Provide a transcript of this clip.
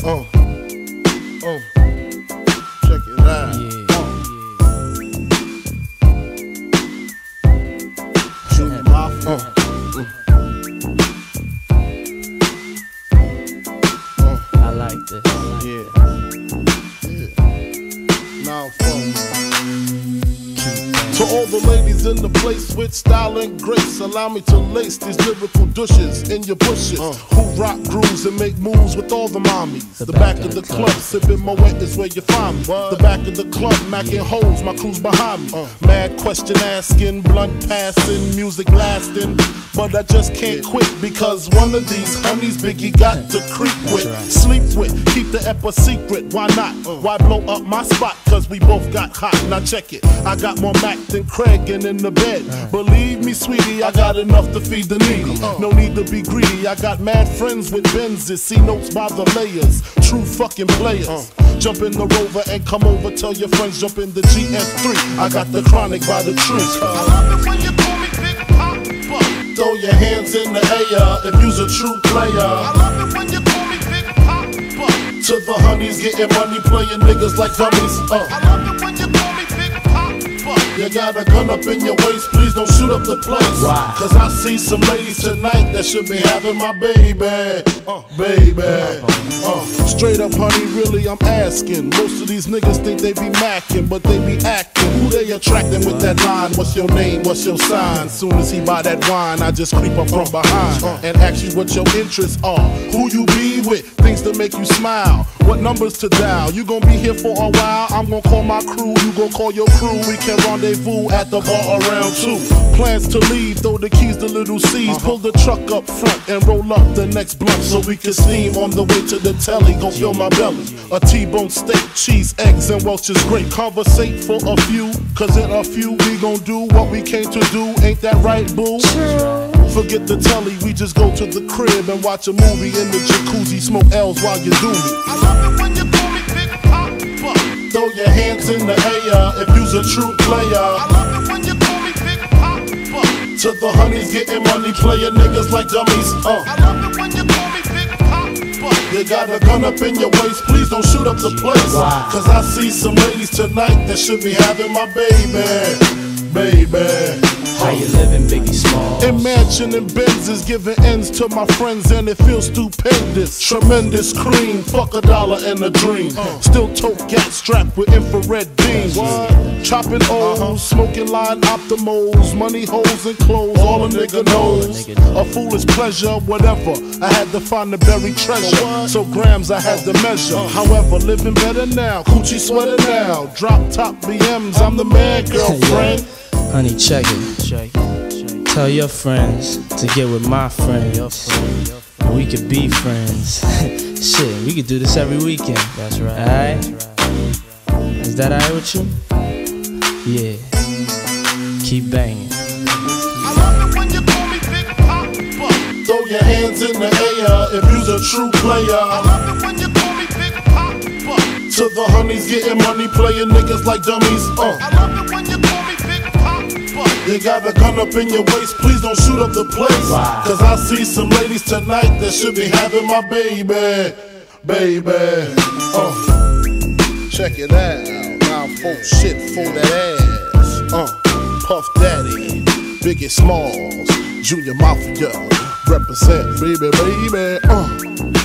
Check it out. Junior Mafia. I like this. Now, to all the ladies in the place with style and grace, allow me to lace these lyrical douches in your bushes. Who rock grooves and make moves with all the mommies. The back of the club, sipping Moet is where you find me. The back of the club, macking holes, my crew's behind me. Mad question asking, blunt passing, music lasting. But I just can't quit because one of these honeys Biggie got to creep with, sleep with, keep the ep a secret. Why not? Why blow up my spot? Cause we both got hot. Now check it. I got more Mac than Craig and in the bed. Believe me, sweetie, I got enough to feed the needy. No need to be greedy. I got mad friends with Benzes. See notes by the layers. True fucking players. Jump in the Rover and come over. Tell your friends jump in the GS3. I got the chronic by the tree. I love it when you call me Big Papa. Throw your hands in the air if you's a true player. I love it when you call me Big Papa. To the honeys getting money, playing niggas like dummies. I love it when you call me Big Papa. You got a gun up in your waist, please don't shoot up the place. Cause I see some ladies tonight that should be having my baby. Straight up, honey, really, I'm asking. Most of these niggas think they be macking, but they be acting. Who they attracting with that line? What's your name? What's your sign? Soon as he buy that wine, I just creep up from behind and ask you what your interests are. Who you be with? Things to make you smile. What numbers to dial? You gon' be here for a while. I'm gon' call my crew. You gon' call your crew. We can rendezvous at the bar around 2. Plans to leave. Throw the keys to little C's. Pull the truck up front and roll up the next blunt so we can steam on the way to the telly. Gon' fill my belly. A T-bone steak, cheese, eggs, and Welch's grape. Conversate for a few, cause in a few we gon' do what we came to do. Ain't that right, boo? Forget the telly, we just go to the crib and watch a movie in the jacuzzi. Smoke L's while you do me. I love it when you call me Big Papa. Throw your hands in the air if you's a true player. I love it when you call me Big Papa. To the honeys getting money, playing niggas like dummies. I love it when you call me Big Papa. You got a gun up in your waist, please don't shoot up the place. Cause I see some ladies tonight that should be having my baby. How you living, Biggie Smalls? Imagining Benzes, giving ends to my friends, and it feels stupendous. Tremendous cream, fuck $1 and a dream. Still tote gat strapped with infrared beams. Chopping O's, smoking line optimals, money holes and clothes, all a nigga knows. A foolish pleasure, whatever. I had to find the buried treasure, so grams I had to measure. However, living better now, coochie sweater now. Drop top BMs, I'm the man, girlfriend. Honey, check it. Tell your friends to get with my friends. And we could be friends. Shit, we could do this every weekend. That's right. Alright? Is that alright with you? Yeah. Keep banging. I love it when you call me Big Papa. Throw your hands in the air if you's a true player. I love it when you call me Big Papa. To the honeys getting money, playing niggas like dummies. I love it when you call me Big Papa. You got a gun up in your waist, please don't shoot up the place. Cause I see some ladies tonight that should be having my baby. Check it out. Now full shit for that ass. Puff Daddy, Biggie Smalls, Junior Mafia, represent baby.